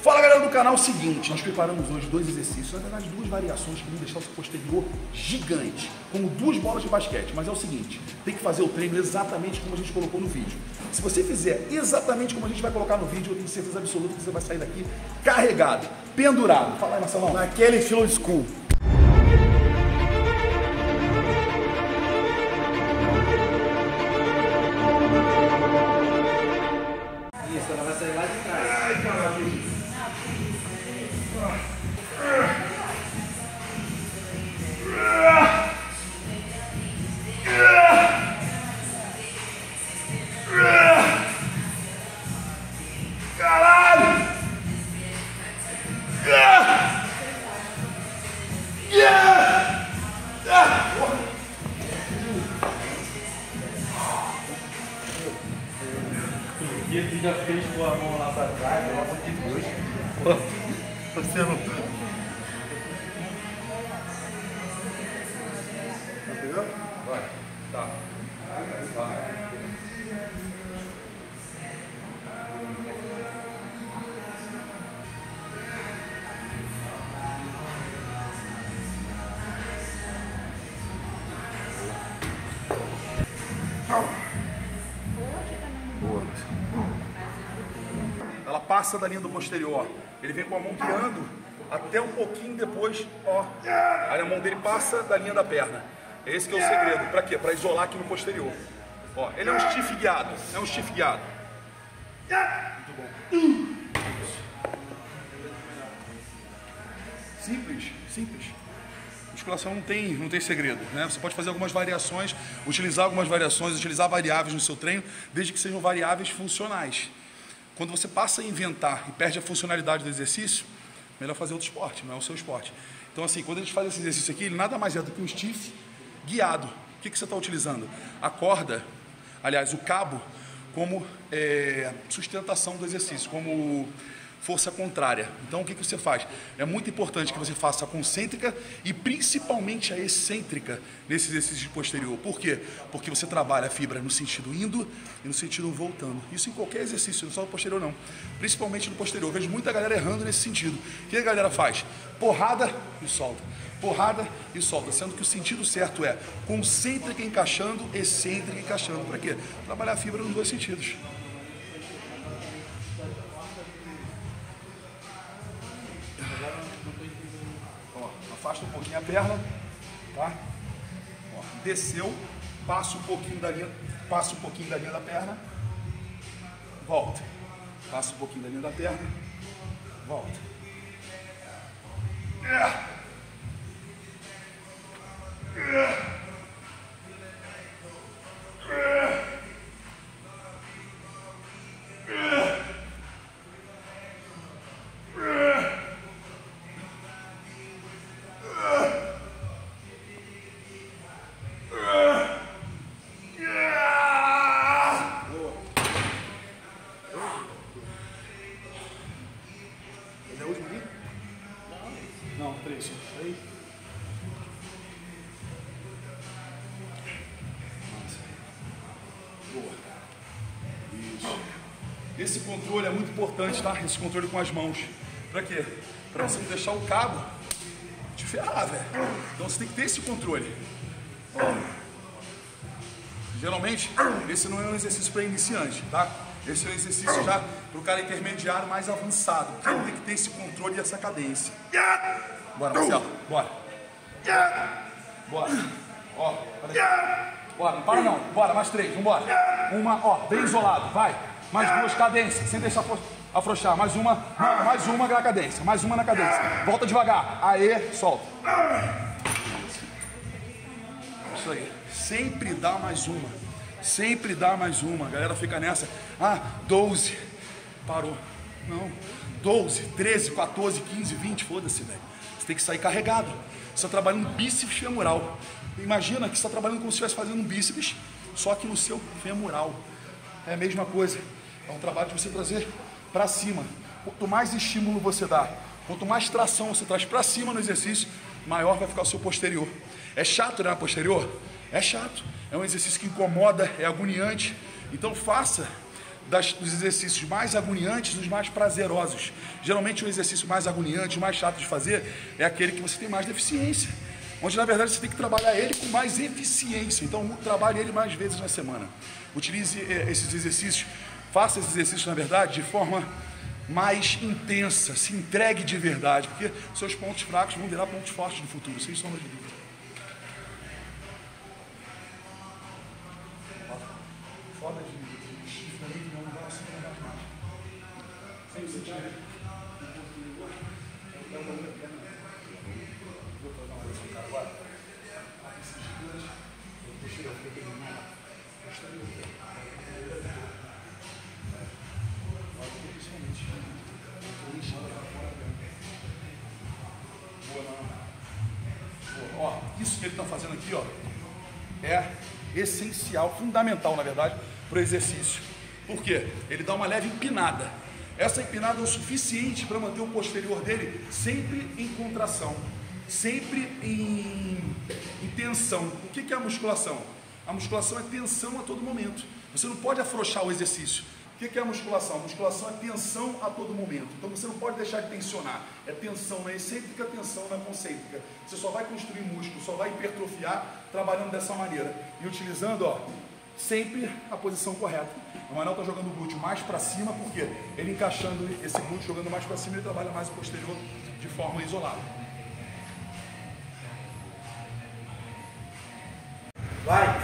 Fala galera do canal, seguinte, nós preparamos hoje 2 exercícios, na verdade 2 variações que vão deixar o seu posterior gigante, como 2 bolas de basquete, mas é o seguinte, tem que fazer o treino exatamente como a gente colocou no vídeo. Se você fizer exatamente como a gente vai colocar no vídeo, eu tenho certeza absoluta que você vai sair daqui carregado, pendurado. Fala aí, Marcelão. Naquele estilo school. Isso, ela vai sair lá de trás. Ai, caralho. Caralho! E tu já fez com a mão lá pra trás, pelo amor de Deus. Pô, você não tá. Entendeu? Vai. Tá. Vai. Ela passa da linha do posterior. Ele vem com a mão guiando até um pouquinho depois, ó. Aí a mão dele passa da linha da perna. Esse que é o segredo. Pra quê? Pra isolar aqui no posterior. Ó, ele é um stiff guiado. É um stiff guiado. Muito bom. Simples, simples. Musculação não tem segredo, né? Você pode fazer algumas variações, utilizar variáveis no seu treino, desde que sejam variáveis funcionais. Quando você passa a inventar e perde a funcionalidade do exercício, melhor fazer outro esporte, não é o seu esporte. Então assim, quando a gente faz esse exercício aqui, ele nada mais é do que um stiff guiado. O que você está utilizando? A corda, aliás, o cabo, como sustentação do exercício, como força contrária. Então o que você faz? É muito importante que você faça a concêntrica e principalmente a excêntrica nesse exercício de posterior. Por quê? Porque você trabalha a fibra no sentido indo e no sentido voltando. Isso em qualquer exercício, não só no posterior não. Principalmente no posterior. Eu vejo muita galera errando nesse sentido. O que a galera faz? Porrada e solta. Porrada e solta. Sendo que o sentido certo é concêntrica encaixando, excêntrica encaixando. Para quê? Trabalhar a fibra nos dois sentidos. Afasta um pouquinho a perna, tá? Ó, desceu, passa um pouquinho da linha da perna, volta. Passa um pouquinho da linha da perna, volta. Não, 3. Boa. Isso. Esse controle é muito importante, tá? Esse controle com as mãos. Pra quê? Pra você não deixar o cabo te ferrar, velho. Então você tem que ter esse controle. Geralmente, esse não é um exercício para iniciante, tá? Esse é um exercício já para o cara intermediário mais avançado, porque ele tem que ter esse controle e essa cadência. Bora, Marcelo, bora. Bora. Ó, bora, não para não. Bora, mais 3, vambora. Uma, ó, bem isolado, vai. Mais 2, cadência, sem deixar afrouxar. Mais uma na cadência. Mais uma na cadência. Volta devagar. Aê, solta. Isso aí. Sempre dá mais uma. Sempre dá mais uma. A galera fica nessa. 12. Parou. Não. 12, 13, 14, 15, 20. Foda-se, velho. Você tem que sair carregado. Você está trabalhando bíceps femoral. Imagina que você está trabalhando como se estivesse fazendo um bíceps, só que no seu femoral. É a mesma coisa. É um trabalho de você trazer para cima. Quanto mais estímulo você dá, quanto mais tração você traz para cima no exercício, maior vai ficar o seu posterior. É chato, né, posterior? É chato. É um exercício que incomoda, é agoniante. Então faça dos exercícios mais agoniantes dos mais prazerosos. Geralmente o exercício mais agoniante, o mais chato de fazer, é aquele que você tem mais deficiência. Onde na verdade você tem que trabalhar ele com mais eficiência. Então trabalhe ele mais vezes na semana. Utilize esses exercícios, faça esses exercícios na verdade de forma mais intensa, se entregue de verdade, porque seus pontos fracos vão virar pontos fortes no futuro, sem sombra de dúvida. Foda de chifre também, que não vai assim, não vai mais. Sem sentir. Vou fazer uma coisa com o cara agora. Esses dias, deixa eu terminar. Ó, isso que ele está fazendo aqui, ó, é essencial, fundamental, na verdade, para o exercício. Por quê? Ele dá uma leve empinada. Essa empinada é o suficiente para manter o posterior dele sempre em contração, sempre em tensão. O que é a musculação? A musculação é tensão a todo momento. Você não pode afrouxar o exercício. O que é a musculação? A musculação é tensão a todo momento. Então você não pode deixar de tensionar. É tensão na excêntrica, tensão na concêntrica. Você só vai construir músculo, só vai hipertrofiar trabalhando dessa maneira. E utilizando, ó, sempre a posição correta. O Manuel está jogando o glúteo mais para cima, porque ele encaixando esse glúteo, jogando mais para cima, ele trabalha mais o posterior de forma isolada. Vai!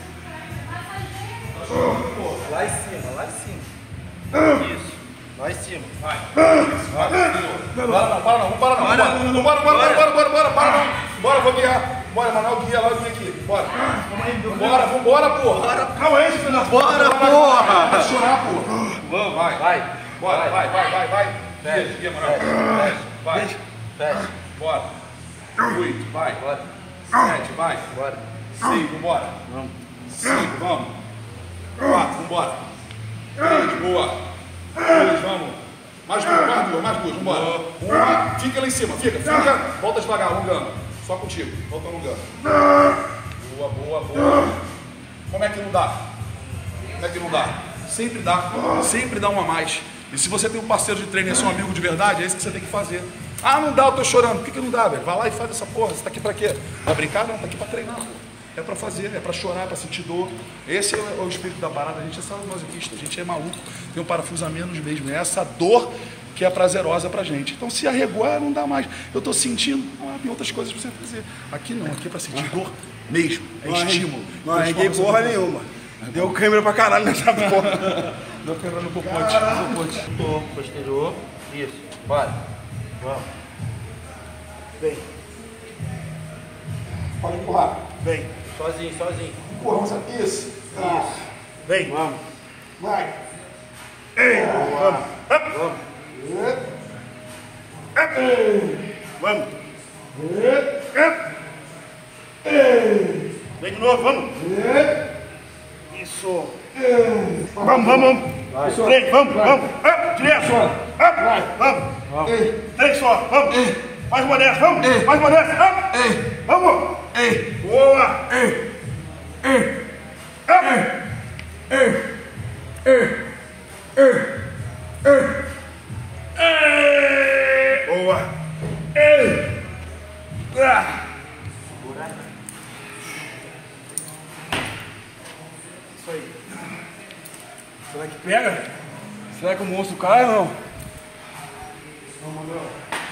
Lá em cima, lá em cima. Isso. Lá em cima. Vai. Bora não, para não, para não. Bora, vou guiar. Bora, Manuel, guia lá, guia aqui. Bora. Vambora, porra. Calma aí, filho da bora, porra. Vai chorar, porra. Vamos, vai. Bora, vai. Guia, Manuel. Vai. Fecha. Bora. 8, vai. Bora. 7, vai. Bora. 5, bora. Vamos. 5, vamos. 4, vambora. 3, boa. 2, vamos. Mais duas, vambora. Uma, fica lá em cima, fica. Volta devagar, alongando. Só contigo, volta alongando. Boa. Como é que não dá? Sempre dá uma a mais. E se você tem um parceiro de treino e é seu amigo de verdade, é isso que você tem que fazer. Ah, não dá, eu tô chorando. Por que não dá, velho? Vai lá e faz essa porra. Você tá aqui pra quê? Pra brincar? Não, tá aqui pra treinar, pô. É pra fazer, é pra chorar, é pra sentir dor. Esse é o espírito da parada. A gente é sadomasoquista, a gente é maluco, tem um parafuso a menos mesmo. É essa dor que é prazerosa pra gente. Então se arregou, não dá mais. Eu tô sentindo, tem outras coisas pra você fazer. Aqui não, aqui é pra sentir dor mesmo. É estímulo. Não arreguei porra nenhuma. Deu câmera pra caralho nessa porra. Deu câmera no popote. Posterior. Isso. Bora. Vamos. Vem. Pode empurrar. Vem. Sozinho. Empurra, isso. Vem. Vamos. Vai. Ei. Vamos. Vamos. Vem de novo, vamos. Isso. Vamos. Vai. Três, vamos. Direto. Vamos. Três só, vamos. Mais uma dessa, vamos. Mais uma dessa, vamos. Boa. Boa. Isso aí. Será que pega? Será que o monstro cai ou não? Vamos, Manuel.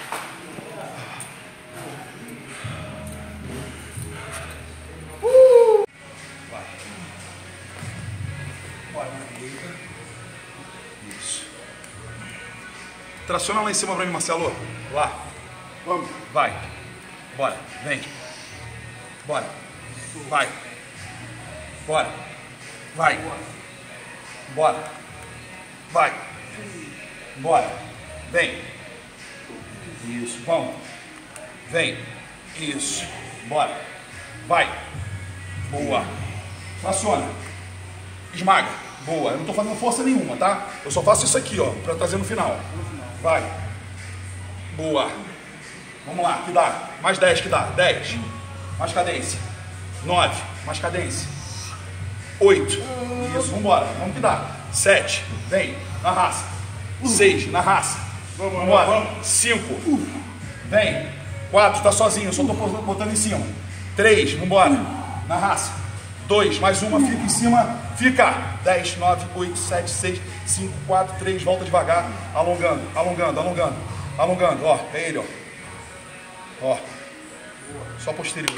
Isso. Traciona lá em cima pra mim, Marcelo. Lá. Vamos. Vai. Bora. Vem. Bora. Vai. Bora. Vai. Bora. Vai. Bora. Vem. Isso. Vamos. Vem. Isso. Bora. Vai. Boa. Traciona. Esmaga. Boa. Eu não tô fazendo força nenhuma, tá? Eu só faço isso aqui, ó, pra trazer no final. Vai. Boa. Vamos lá, que dá? Mais 10 que dá. 10. Mais cadência. 9. Mais cadência. 8. Isso, vambora. Vamos que dá. 7, vem, na raça. 6, na raça. Vambora. 5, vem. 4, tá sozinho, só tô botando em cima. 3, vambora, na raça. 2, mais uma, fica em cima, fica. 10, 9, 8, 7, 6, 5, 4, 3, volta devagar, alongando, alongando, alongando, alongando, ó, é ele, ó. Ó, só posterior.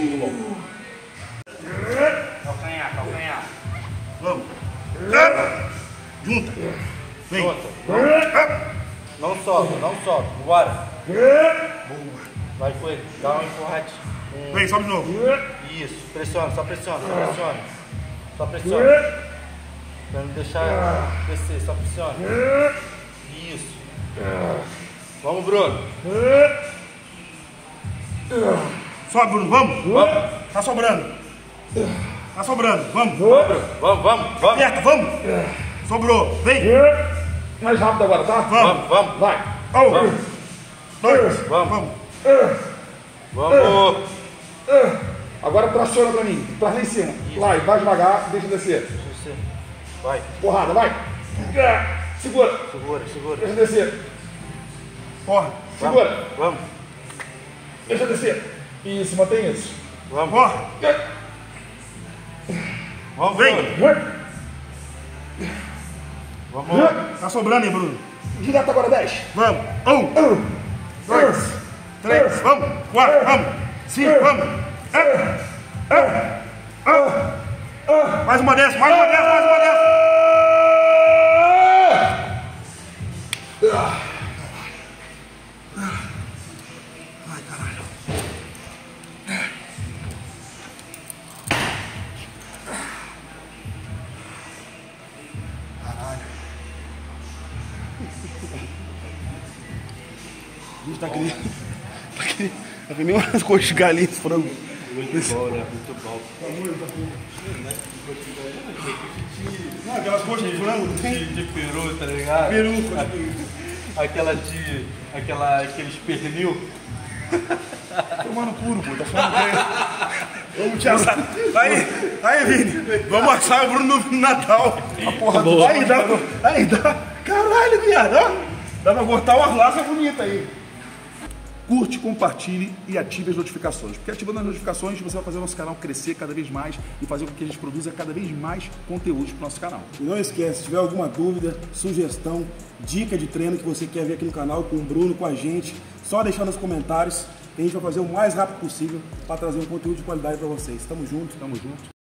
Calcanhar, calcanhar. Vamos. Junta. Vem. Junta. Não solta, não solta. Bora. Vai com ele. Dá uma empurradinha. Vem, sobe de novo. Isso. Pressiona, só pressiona, só pressiona. Só pressiona. Pra não deixar descer, só pressiona. Isso. Vamos, Bruno. Sobe, Bruno, vamos. Vamos. Tá sobrando. Tá sobrando, vamos. Vamos, vamos, vamos. Aperta, vamos. Sobrou, vem. Mais rápido agora, tá? Vamos, vamos. Vai. Um, 2, Vamos. vamos. Vamos. Agora traciona pra mim. Traz lá em cima. Vai, vai devagar, deixa descer. Descer. Vai. Porrada, vai. Segura. Segura, segura. Deixa descer. Porra, Segura. Vamos. Deixa descer. Isso, mantém isso. Vamos. porra. Vamos, Vem. Bruno. Vamos. Tá sobrando, hein, Bruno? Direto agora, 10. Vamos. 1, 2, 3, vamos. 4, vamos. 5, vamos. Mais uma dessa, mais uma dessa, mais uma dessa. Ai, caralho. A gente tá que nem umas coxas de galinha, esse frango. Muito bom, né? Muito bom. Não, aquelas coxas de frango, não tem? De peru, tá ligado? Peru. Aqueles pernil. Tomando puro, pô, tá falando bem. Vamos te assar. Aí, Vini, vamos assar o Bruno no Natal. A porra do. Aí dá. Caralho, viado, ó. Dá pra cortar uma laça bonita aí. Curte, compartilhe e ative as notificações. Porque ativando as notificações você vai fazer o nosso canal crescer cada vez mais e fazer com que a gente produza cada vez mais conteúdos para o nosso canal. E não esquece, se tiver alguma dúvida, sugestão, dica de treino que você quer ver aqui no canal com o Bruno, com a gente, só deixar nos comentários que a gente vai fazer o mais rápido possível para trazer um conteúdo de qualidade para vocês. Tamo junto. Tamo junto.